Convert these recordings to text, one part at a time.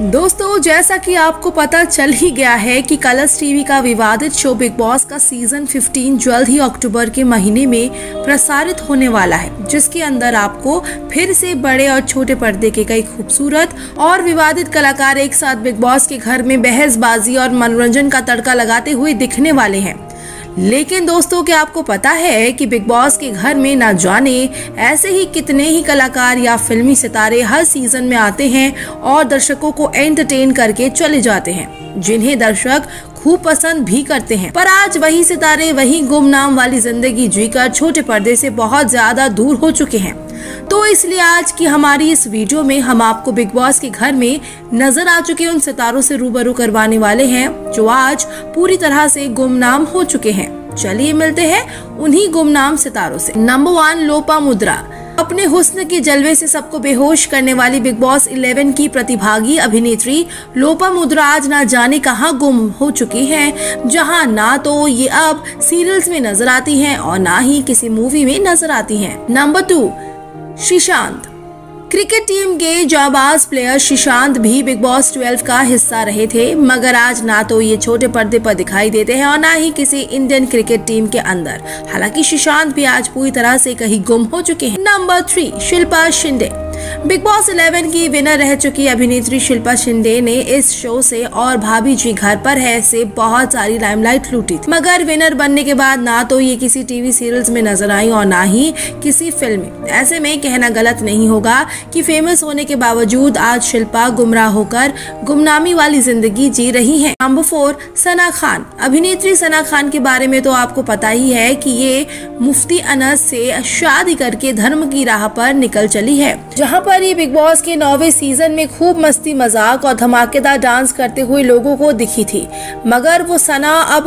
दोस्तों, जैसा कि आपको पता चल ही गया है कि कलर्स टीवी का विवादित शो बिग बॉस का सीजन 15 जल्द ही अक्टूबर के महीने में प्रसारित होने वाला है, जिसके अंदर आपको फिर से बड़े और छोटे पर्दे के कई खूबसूरत और विवादित कलाकार एक साथ बिग बॉस के घर में बहसबाजी और मनोरंजन का तड़का लगाते हुए दिखने वाले हैं। लेकिन दोस्तों, क्या आपको पता है कि बिग बॉस के घर में ना जाने ऐसे ही कितने ही कलाकार या फिल्मी सितारे हर सीजन में आते हैं और दर्शकों को एंटरटेन करके चले जाते हैं, जिन्हें दर्शक खूब पसंद भी करते हैं। पर आज वही सितारे वही गुमनाम वाली जिंदगी जीकर छोटे पर्दे से बहुत ज्यादा दूर हो चुके हैं। तो इसलिए आज की हमारी इस वीडियो में हम आपको बिग बॉस के घर में नजर आ चुके उन सितारों से रूबरू करवाने वाले हैं जो आज पूरी तरह से गुमनाम हो चुके हैं। चलिए मिलते हैं उन्हीं गुमनाम सितारों से। नंबर 1, लोपामुद्रा। अपने हुस्न के जलवे से सबको बेहोश करने वाली बिग बॉस 11 की प्रतिभागी अभिनेत्री लोपामुद्रा आज ना जाने कहां गुम हो चुकी हैं, जहां ना तो ये अब सीरियल्स में नजर आती हैं और ना ही किसी मूवी में नजर आती हैं। नंबर 2, श्रीशांत। क्रिकेट टीम के जाबाज प्लेयर श्रीशांत भी बिग बॉस 12 का हिस्सा रहे थे, मगर आज ना तो ये छोटे पर्दे पर दिखाई देते हैं और ना ही किसी इंडियन क्रिकेट टीम के अंदर। हालांकि श्रीशांत भी आज पूरी तरह से कहीं गुम हो चुके हैं। Number 3, Shilpa Shinde. Bigg Boss 11 की विनर रह चुकी अभिनेत्री शिल्पा शिंदे ने इस शो से और भाभी जी घर पर है से बहुत सारी लाइमलाइट लूटी थी, मगर विनर बनने के बाद ना तो ये किसी टीवी सीरियल्स में नजर आई और ना ही किसी फिल्म में। ऐसे में कहना गलत नहीं होगा कि फेमस होने के बावजूद आज शिल्पा गुमराह होकर गुमनामी वाली जिंदगी जी रही हैं। नंबर 4, सना खान। अभिनेत्री सना खान के बारे में तो आपको पता ही है कि ये मुफ्ती अनस से शादी करके धर्म की राह पर निकल चली है, जहां पर ये बिग बॉस के 9वें सीजन में खूब मस्ती मजाक और धमाकेदार डांस करते हुए लोगों को दिखी थी। मगर वो सना अब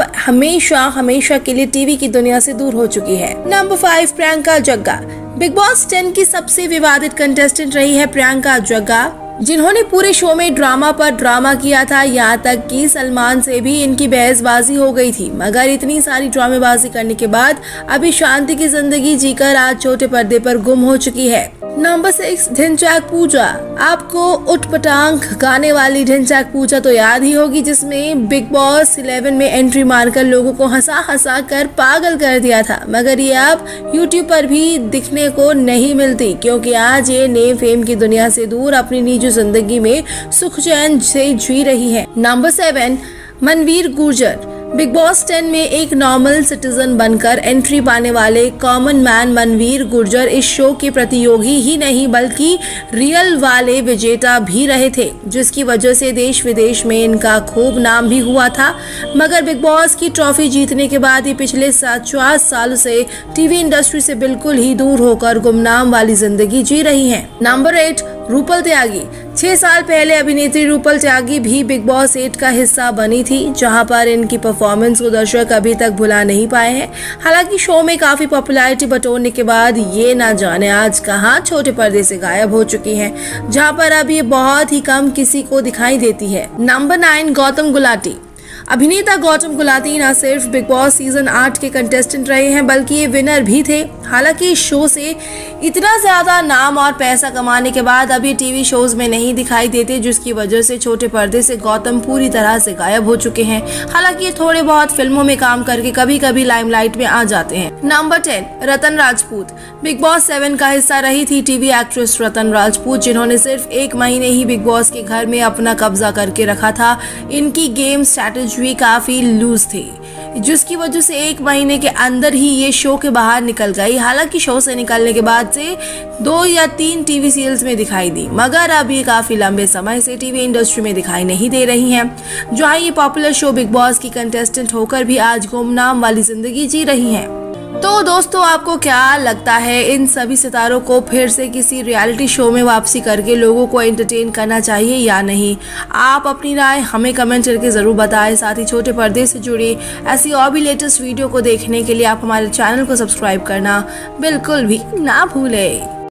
हमेशा के लिए टीवी की दुनिया से दूर हो चुकी है। Number 5, Priyanka Jagga. Bigg Boss 10 की सबसे विवादित कंटेस्टेंट रही है प्रियंका जग्गा, जिन्होंने पूरे शो में ड्रामा पर ड्रामा किया था। यहाँ तक कि सलमान से भी इनकी बहसबाजी हो गई थी, मगर इतनी सारी ड्रामेबाजी करने के बाद अभी शांति की जिंदगी जीकर आज छोटे पर्दे पर गुम हो चुकी है। नंबर 6, ढिंचैक पूजा। आपको उठपटांग गाने वाली ढिंचैक पूजा तो याद ही होगी, जिसमें बिग बॉस 11 में एंट्री मारकर लोगों को हंसा कर पागल कर दिया था। मगर ये अब यूट्यूब पर भी दिखने को नहीं मिलती, क्योंकि आज ये नेम फेम की दुनिया से दूर अपनी निजी जिंदगी में सुख चैन से जी रही है। Number 7, Manveer Gurjar. Bigg Boss 10 में एक नॉर्मल सिटीजन बनकर एंट्री पाने वाले कॉमन मैन मनवीर गुर्जर इस शो के प्रतियोगी ही नहीं बल्कि रियल वाले विजेता भी रहे थे, जिसकी वजह से देश विदेश में इनका खूब नाम भी हुआ था। मगर बिग बॉस की ट्रॉफी जीतने के बाद ये पिछले 7 साल से टीवी इंडस्ट्री से बिल्कुल ही दूर होकर गुमनाम वाली जिंदगी जी रही हैं। नंबर 8, रूपल त्यागी। 6 साल पहले अभिनेत्री रूपल त्यागी भी बिग बॉस 8 का हिस्सा बनी थी, जहां पर इनकी परफॉर्मेंस को दर्शक अभी तक भुला नहीं पाए हैं। हालांकि शो में काफी पॉपुलैरिटी बटोरने के बाद ये ना जाने आज कहां छोटे पर्दे से गायब हो चुकी हैं, जहां पर अब ये बहुत ही कम किसी को दिखाई देती है। नंबर 9, गौतम गुलाटी। अभिनेता गौतम गुलाटी न सिर्फ बिग बॉस सीजन 8 के कंटेस्टेंट रहे हैं, बल्कि ये विनर भी थे। हालांकि इस शो से इतना ज्यादा नाम और पैसा कमाने के बाद अभी टीवी शोज में नहीं दिखाई देते, जिसकी वजह से छोटे पर्दे से गौतम पूरी तरह से गायब हो चुके हैं। हालांकि ये थोड़े बहुत फिल्मों में काम करके कभी कभी लाइमलाइट में आ जाते हैं। Number 10, Ratan Rajput. Bigg Boss 7 का हिस्सा रही थी टीवी एक्ट्रेस रतन राजपूत, जिन्होंने सिर्फ 1 महीने ही बिग बॉस के घर में अपना कब्जा करके रखा था। इनकी गेम स्ट्रैटेजी भी काफी लूज थी, जिसकी वजह से 1 महीने के अंदर ही ये शो के बाहर निकल गई। हालांकि शो से निकलने के बाद से 2 या 3 टीवी सीरियल्स में दिखाई दी, मगर अब ये काफी लंबे समय से टीवी इंडस्ट्री में दिखाई नहीं दे रही हैं, जहां ये पॉपुलर शो बिग बॉस की कंटेस्टेंट होकर भी आज गुमनाम वाली जिंदगी जी रही हैं। तो दोस्तों, आपको क्या लगता है, इन सभी सितारों को फिर से किसी रियलिटी शो में वापसी करके लोगों को एंटरटेन करना चाहिए या नहीं? आप अपनी राय हमें कमेंट करके जरूर बताएं। साथ ही छोटे पर्दे से जुड़ी ऐसी और भी लेटेस्ट वीडियो को देखने के लिए आप हमारे चैनल को सब्सक्राइब करना बिल्कुल भी ना भूलें।